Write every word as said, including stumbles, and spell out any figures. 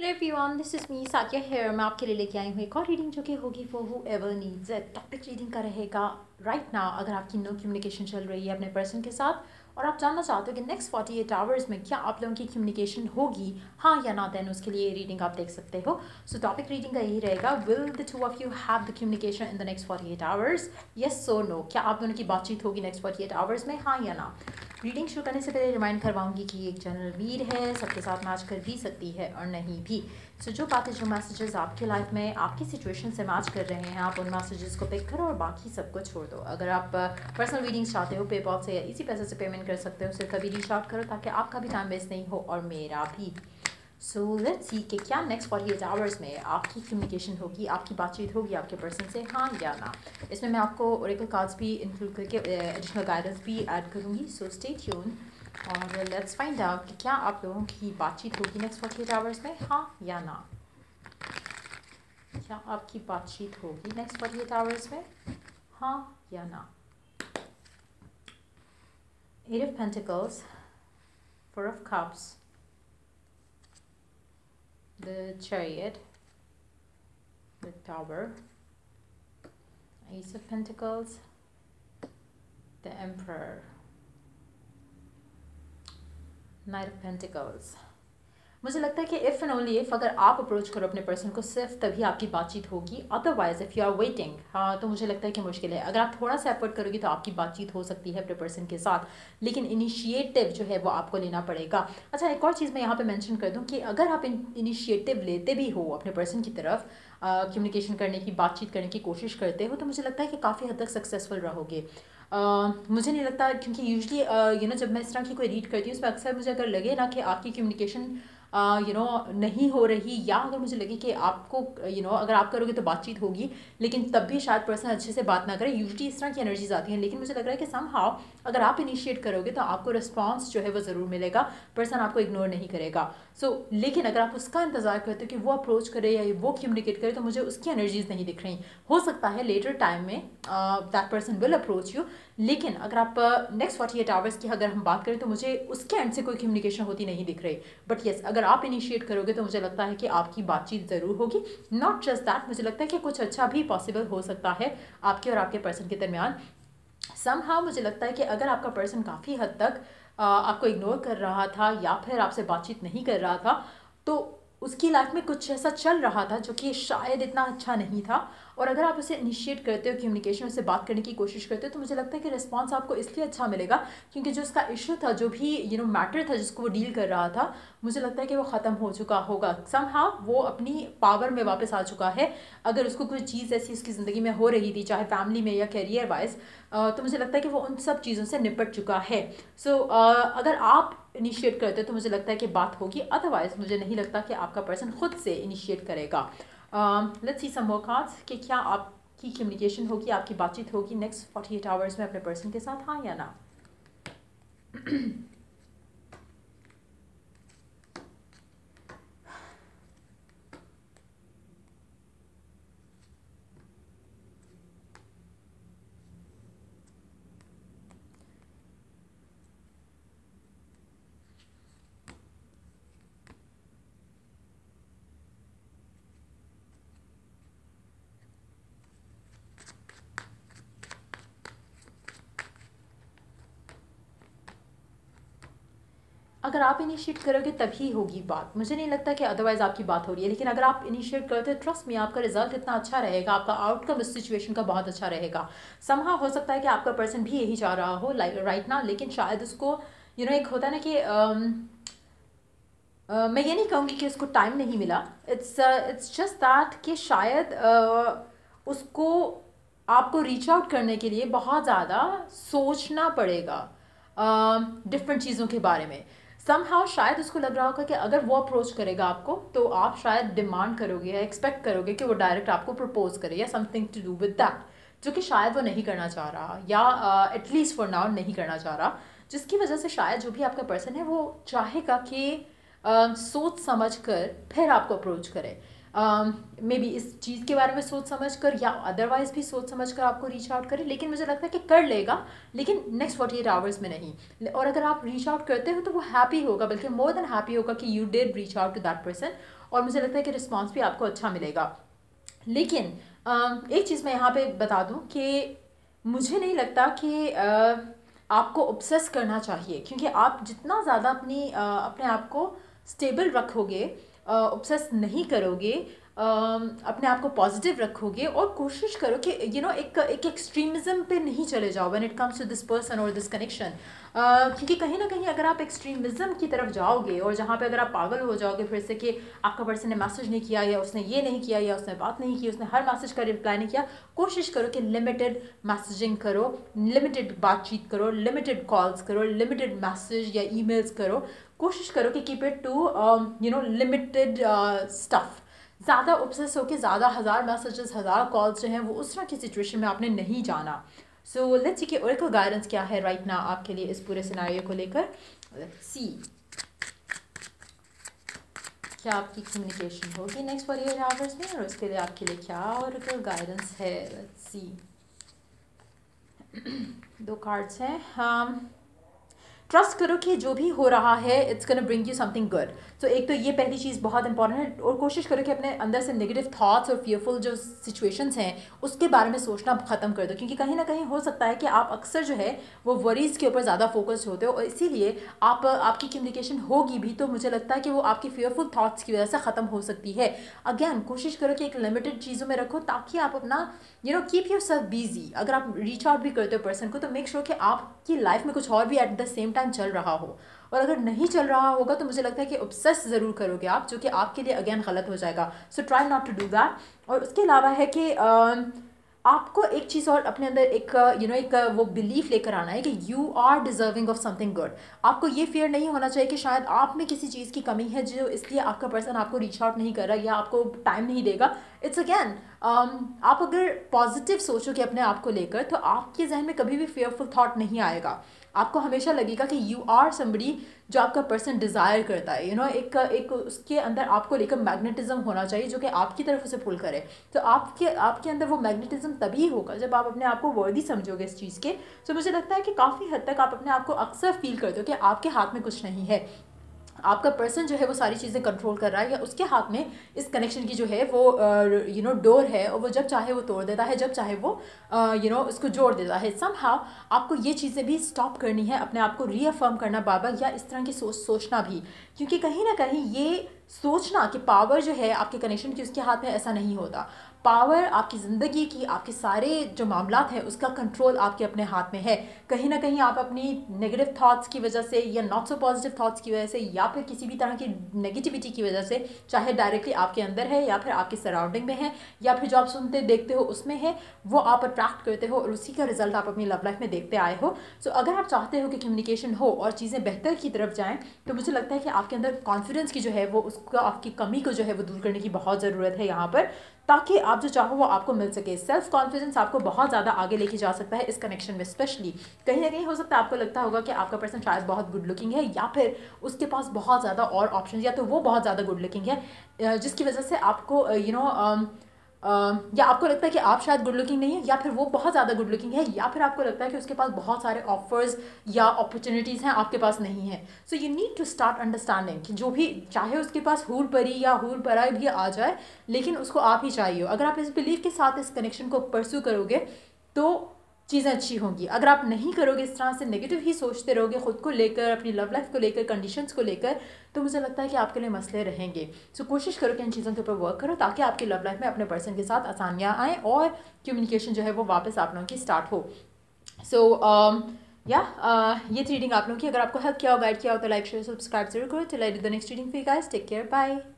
Everyone, this is me Sakiya here. मैं आपके लिए लेके आई हूँ एक और रीडिंग जो कि होगी for whoever needs it. Topic reading का रहेगा राइट नाउ। अगर आपकी नो कम्युनिकेशन चल रही है अपने पर्सन के साथ और आप जानना चाहते हो कि नेक्स्ट फोर्टी एट आवर्स में क्या आप लोगों की कम्युनिकेशन होगी, हाँ या ना, देन उसके लिए रीडिंग आप देख सकते हो। सो टॉपिक रीडिंग का यही रहेगा, will the two of you have the communication in the next forty eight hours, yes so no. क्या आप दोनों की बातचीत होगी नेक्स्ट फोर्टी एट आवर्स में, हाँ या ना। रीडिंग शुरू करने से पहले रिमाइंड करवाऊंगी कि ये एक जनरल रीड है, सबके साथ मैच कर भी सकती है और नहीं भी। सो so, जो बातें जो मैसेजेस आपके लाइफ में आपकी सिचुएशन से मैच कर रहे हैं, आप उन मैसेजेस को पिक करो और बाकी सबको छोड़ दो। अगर आप पर्सनल रीडिंग्स चाहते हो पेपॉल से या इसी पैसे से पेमेंट कर सकते हो, सिर्फ कभी रीच आउट करो ताकि आपका भी टाइम वेस्ट नहीं हो और मेरा भी। सो लेट्स सी कि क्या नेक्स्ट फोर्टी एट आवर्स में आपकी कम्युनिकेशन होगी, आपकी बातचीत होगी आपके पर्सन से, हाँ या ना। इसमें मैं आपको ओरेकल कार्ड्स भी इंक्लूड करके एडिशनल गाइडेंस भी ऐड करूँगी। सो स्टे ट्यून और लेट्स फाइंड आउट कि क्या आप लोगों की बातचीत होगी नेक्स्ट फोर्टी एट आवर्स में, हाँ या ना। क्या आपकी बातचीत होगी नेक्स्ट फोर्टी एट आवर्स में, हाँ या ना। Eight of pentacles, four of cups, the chariot, the tower, ace of pentacles, the emperor, knight of pentacles। मुझे लगता है कि इफ़ एंड ओनली इफ़ अगर आप अप्रोच करो अपने पर्सन को, सिर्फ तभी आपकी बातचीत होगी। Otherwise if you are waiting, हाँ, तो मुझे लगता है कि मुश्किल है। अगर आप थोड़ा सा एफर्ट करोगी तो आपकी बातचीत हो सकती है अपने पर्सन के साथ, लेकिन इनिशिएटिव जो है वो आपको लेना पड़ेगा। अच्छा, एक और चीज़ मैं यहाँ पे मेंशन कर दूँ कि अगर आप इनिशिएटिव लेते भी हो अपने पर्सन की तरफ, कम्युनिकेशन uh, करने की, बातचीत करने की कोशिश करते हो, तो मुझे लगता है कि काफ़ी हद तक सक्सेसफुल रहोगे। Uh, मुझे नहीं लगता, क्योंकि यूजली यू नो जब मैं इस तरह की कोई रीड करती हूँ उसमें अक्सर मुझे अगर लगे ना कि आपकी कम्युनिकेशन यू नो नहीं हो रही, या अगर मुझे लगे कि आपको यू नो अगर आप करोगे तो बातचीत होगी लेकिन तब भी शायद पर्सन अच्छे से बात ना करे, यूजली इस तरह की एनर्जीज आती हैं। लेकिन मुझे लग रहा है कि समहाउ अगर आप इनिशिएट करोगे तो आपको रिस्पॉन्स जो है वो ज़रूर मिलेगा, पर्सन आपको इग्नोर नहीं करेगा। सो so, लेकिन अगर आप उसका इंतज़ार करते हो कि वो अप्रोच करे या वो कम्युनिकेट करे, तो मुझे उसकी एनर्जीज नहीं दिख रही। हो सकता है लेटर टाइम में that person will approach you, लेकिन अगर आप नेक्स्ट फोर्टी एट आवर्स की अगर हम बात करें तो मुझे उसके एंड से कोई कम्युनिकेशन होती नहीं दिख रही। बट येस, अगर आप इनिशिएट करोगे तो मुझे लगता है कि आपकी बातचीत ज़रूर होगी। नॉट जस्ट दैट, मुझे लगता है कि कुछ अच्छा भी पॉसिबल हो सकता है आपके और आपके पर्सन के दरमियान। समहाउ मुझे लगता है कि अगर आपका पर्सन काफ़ी हद तक आपको इग्नोर कर रहा था या फिर आपसे बातचीत नहीं कर रहा था, तो उसकी लाइफ में कुछ ऐसा चल रहा था जो कि शायद इतना अच्छा नहीं था। और अगर आप उसे इनिशिएट करते हो, कम्युनिकेशन, उससे बात करने की कोशिश करते हो, तो मुझे लगता है कि रिस्पांस आपको इसलिए अच्छा मिलेगा क्योंकि जो उसका इशू था, जो भी यू नो मैटर था जिसको वो डील कर रहा था, मुझे लगता है कि वो ख़त्म हो चुका होगा। समहाउ वो अपनी पावर में वापस आ चुका है। अगर उसको कोई चीज़ ऐसी उसकी ज़िंदगी में हो रही थी, चाहे फैमिली में या करियर वाइज, तो मुझे लगता है कि वो उन सब चीज़ों से निपट चुका है। सो so, uh, अगर आप इनिशिएट करते हो तो मुझे लगता है कि बात होगी, अदरवाइज मुझे नहीं लगता कि आपका पर्सन खुद से इनिशिएट करेगा। Let's see some more cards कि क्या आपकी कम्युनिकेशन होगी, आपकी बातचीत होगी नेक्स्ट फोर्टी एट आवर्स में अपने पर्सन के साथ, हाँ या ना। अगर आप इनिशिएट करोगे तभी होगी बात, मुझे नहीं लगता कि अदरवाइज आपकी बात हो रही है। लेकिन अगर आप इनिशिएट करते हो, ट्रस्ट में आपका रिजल्ट इतना अच्छा रहेगा, आपका आउटकम इस सिचुएशन का बहुत अच्छा रहेगा। समहाउ हो सकता है कि आपका पर्सन भी यही चाह रहा हो लाइक राइट ना, लेकिन शायद उसको यू नो एक होता है ना कि um, uh, मैं ये नहीं कहूँगी कि उसको टाइम नहीं मिला, इट्स इट्स जस्ट दैट कि शायद uh, उसको आपको रीच आउट करने के लिए बहुत ज़्यादा सोचना पड़ेगा डिफरेंट uh, चीज़ों के बारे में। समहाउ शायद उसको लग रहा होगा कि अगर वो अप्रोच करेगा आपको तो आप शायद डिमांड करोगे या एक्सपेक्ट करोगे कि वो डायरेक्ट आपको प्रपोज करे या something to do with that, जो कि शायद वो नहीं करना चाह रहा या एटलीस्ट फॉर नाउ नहीं करना चाह रहा, जिसकी वजह से शायद जो भी आपका पर्सन है वो चाहेगा कि uh, सोच समझ कर फिर आपको अप्रोच करे। मे बी इस चीज़ के बारे में सोच समझ कर या अदरवाइज़ भी सोच समझ कर आपको रीच आउट करे, लेकिन मुझे लगता है कि कर लेगा, लेकिन नेक्स्ट फोर्टी एट आवर्स में नहीं। और अगर आप रीच आउट करते हो तो वो हैप्पी होगा, बल्कि मोर देन हैप्पी होगा कि you did reach out to that person, और मुझे लगता है कि रिस्पॉन्स भी आपको अच्छा मिलेगा। लेकिन एक चीज़ मैं यहाँ पे बता दूँ कि मुझे नहीं लगता कि आपको ऑब्सेस करना चाहिए, क्योंकि आप जितना ज़्यादा अपनी अपने आप को स्टेबल रखोगे, ऑब्सेस नहीं करोगे, अपने आप को पॉजिटिव रखोगे और कोशिश करो कि यू नो एक एक एक्सट्रीमिज़म पे नहीं चले जाओ when it comes to this person और दिस कनेक्शन, क्योंकि कहीं ना कहीं अगर आप एक्सट्रीमिज़म की तरफ जाओगे और जहाँ पे अगर आप पागल हो जाओगे फिर से कि आपका पर्सन ने मैसेज नहीं किया या उसने ये नहीं किया या उसने बात नहीं की, उसने हर मैसेज का रिप्लाई नहीं किया, कोशिश करो कि लिमिटेड मैसेजिंग करो, लिमिटेड बातचीत करो, लिमिटेड कॉल्स करो, लिमिटेड मैसेज या ईमेल्स करो, कोशिश करो कि keep it to you know limited stuff. ज़्यादा ऑब्सेस होकर ज़्यादा हज़ार मैसेजेस, हज़ार कॉल्स जो हैं वो उस तरह की सिचुएशन में आपने नहीं जाना। सो लेट्स सी कि ओरेकल गाइडेंस क्या है राइट नाउ आपके लिए इस पूरे सिनेरियो को लेकर। लेट्स सी क्या आपकी कम्युनिकेशन होगी नेक्स्ट फोर्टी एट आवर्स में, और उसके लिए आपके लिए क्या ओरेकल गाइडेंस है। लेट्स सी दो कार्ड्स हैं। um, ट्रस्ट करो कि जो भी हो रहा है it's gonna bring you something good. तो एक तो ये पहली चीज़ बहुत इंपॉर्टेंट है, और कोशिश करो कि अपने अंदर से नेगेटिव थॉट्स और फियरफुल जो सिचुएशंस हैं उसके बारे में सोचना ख़त्म कर दो, क्योंकि कहीं ना कहीं हो सकता है कि आप अक्सर जो है वो वरीज़ के ऊपर ज़्यादा फोकस्ड होते हो, और इसीलिए आप आपकी कम्युनिकेशन होगी भी तो मुझे लगता है कि वो आपकी फियरफुल थॉट्स की वजह से ख़त्म हो सकती है। अगेन कोशिश करो कि एक लिमिटेड चीज़ों में रखो ताकि आप अपना you know keep yourself busy. अगर आप रीच आउट भी करते हो पर्सन को तो मेक श्योर कि आपकी लाइफ में कुछ और भी एट द सेम टाइम चल रहा हो, और अगर नहीं चल रहा होगा तो मुझे लगता है कि ऑब्सेस ज़रूर करोगे आप, जो कि आपके लिए अगेन गलत हो जाएगा। So try not to do that. और उसके अलावा है कि uh, आपको एक चीज़ और अपने अंदर एक यू नो एक वो बिलीफ लेकर आना है कि you are deserving of something good. आपको ये फियर नहीं होना चाहिए कि शायद आप में किसी चीज़ की कमी है जो इसलिए आपका पर्सन आपको रीच आउट नहीं कर रहा या आपको टाइम नहीं देगा। इट्स अगेन um, आप अगर पॉजिटिव सोचोगे अपने आप को लेकर तो आपके जहन में कभी भी फेयरफुल थॉट नहीं आएगा। आपको हमेशा लगेगा कि यू आर समबडी जो आपका पर्सन डिज़ायर करता है, यू you नो know, एक एक उसके अंदर आपको लेकर मैग्नेटिज्म होना चाहिए जो कि आपकी तरफ उसे पुल करे। तो आपके आपके अंदर वो मैग्नेटिज्म तभी होगा जब आप अपने आप को वर्दी समझोगे इस चीज़ के। तो मुझे लगता है कि काफ़ी हद तक आप अपने आप को अक्सर फील करते हो कि आपके हाथ में कुछ नहीं है, आपका पर्सन जो है वो सारी चीज़ें कंट्रोल कर रहा है, या उसके हाथ में इस कनेक्शन की जो है वो यू नो डोर है, और वो जब चाहे वो तोड़ देता है, जब चाहे वो यू नो उसको जोड़ देता है। समहाउ आपको ये चीज़ें भी स्टॉप करनी है, अपने आप को रीअफर्म करना बार बार, या इस तरह की सोच सोचना भी, क्योंकि कहीं ना कहीं ये सोचना कि पावर जो है आपके कनेक्शन की उसके हाथ में, ऐसा नहीं होता। पावर आपकी ज़िंदगी की, आपके सारे जो मामलात हैं उसका कंट्रोल आपके अपने हाथ में है। कहीं ना कहीं आप अपनी नेगेटिव थॉट्स की वजह से या नॉट सो पॉजिटिव थॉट्स की वजह से या फिर किसी भी तरह की नेगेटिविटी की वजह से, चाहे डायरेक्टली आपके अंदर है या फिर आपके सराउंडिंग में है या फिर जो आप सुनते देखते हो उसमें है, वो आप अट्रैक्ट करते हो और उसी का रिजल्ट आप अपनी लव लाइफ में देखते आए हो। सो so, अगर आप चाहते हो कि कम्युनिकेशन हो और चीज़ें बेहतर की तरफ जाएँ तो मुझे लगता है कि आपके अंदर कॉन्फिडेंस की जो है वो उसका आपकी कमी को जो है वो दूर करने की बहुत ज़रूरत है यहाँ पर, ताकि आप जो चाहो वो आपको मिल सके। सेल्फ कॉन्फिडेंस आपको बहुत ज़्यादा आगे लेके जा सकता है इस कनेक्शन में। स्पेशली कहीं ना कहीं हो सकता है आपको लगता होगा कि आपका पर्सन शायद बहुत गुड लुकिंग है, या फिर उसके पास बहुत ज़्यादा और ऑप्शन, या तो वो बहुत ज़्यादा गुड लुकिंग है जिसकी वजह से आपको यू नो Uh, या आपको लगता है कि आप शायद गुड लुकिंग नहीं है, या फिर वो बहुत ज़्यादा गुड लुकिंग है, या फिर आपको लगता है कि उसके पास बहुत सारे ऑफर्स या अपॉर्चुनिटीज़ हैं आपके पास नहीं है। So you need to start understanding कि जो भी चाहे उसके पास हूर परी या हूर पराई भी आ जाए, लेकिन उसको आप ही चाहिए। अगर आप इस बिलीव के साथ इस कनेक्शन को परस्यू करोगे तो चीज़ें अच्छी होंगी। अगर आप नहीं करोगे, इस तरह से नेगेटिव ही सोचते रहोगे ख़ुद को लेकर, अपनी लव लाइफ को लेकर, कंडीशंस को लेकर, तो मुझे लगता है कि आपके लिए मसले रहेंगे। सो so, कोशिश करो कि इन चीज़ों के ऊपर वर्क करो ताकि आपकी लव लाइफ में अपने पर्सन के साथ आसानियाँ आएँ और कम्युनिकेशन जो है वो वापस आप लोगों की स्टार्ट हो। सो या ये रीडिंग आप लोगों की अगर आपको हेल्प किया हो, गाइड किया हो तो लाइक शेयर सब्सक्राइब जरूर करो। चलो the next reading for you guys, take care, bye.